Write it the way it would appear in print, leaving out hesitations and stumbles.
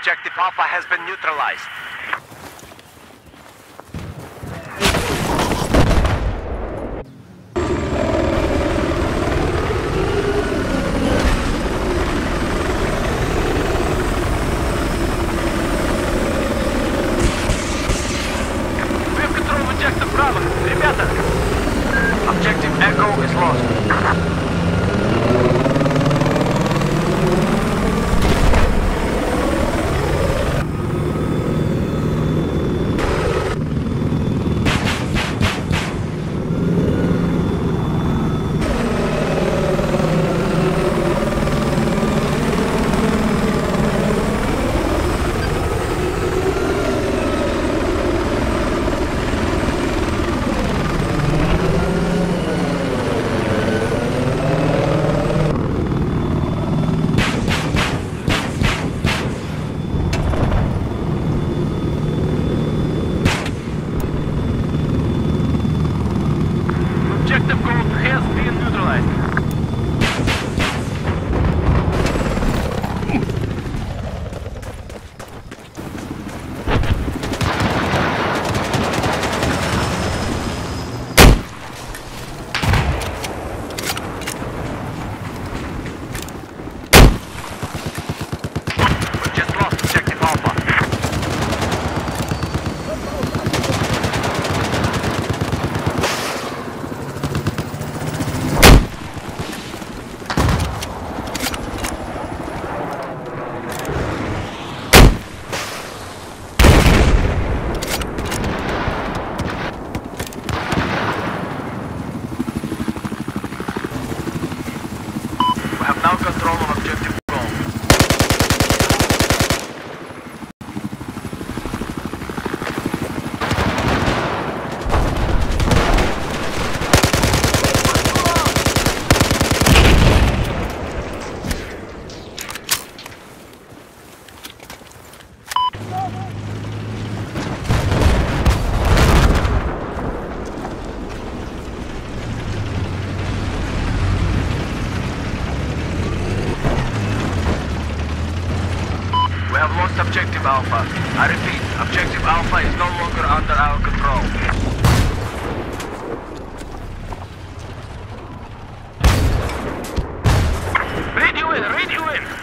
Objective Alpha has been neutralized. We have control of Objective Bravo. Ребята! Objective Echo is lost. Objective Gold has been neutralized. We just lost Objective Alpha. We have now control of Objective Gold. We have lost Objective Alpha. I repeat, Objective Alpha is no longer under our control. Read you in!